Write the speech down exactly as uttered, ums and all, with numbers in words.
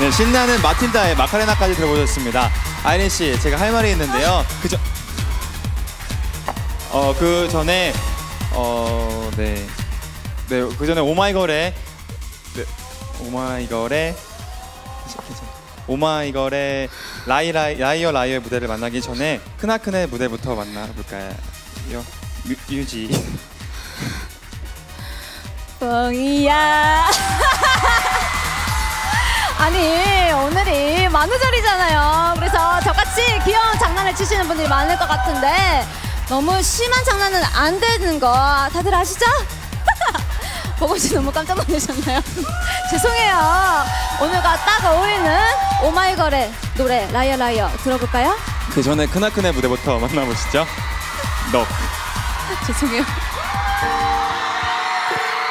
네, 신나는 마틸다의 마카레나까지 들어보셨습니다. 아이린 씨, 제가 할 말이 있는데요. 그저 어, 그 전에 어, 네, 네, 그 전에 오마이걸의 네, 오마이걸의 오마이걸의 라이 라이 라이어 라이어의 무대를 만나기 전에 크나큰의 무대부터 만나볼까요? 유, 유지. 뻥이야. 아니 오늘이 만우절이잖아요. 그래서 저같이 귀여운 장난을 치시는 분들이 많을 것 같은데 너무 심한 장난은 안 되는 거 다들 아시죠? 보고씨 너무 깜짝 놀라셨나요? 죄송해요. 오늘과 딱 어울리는 오마이걸의 노래 라이어 라이어 들어볼까요? 그 전에 크나큰의 무대부터 만나보시죠. 너. 죄송해요.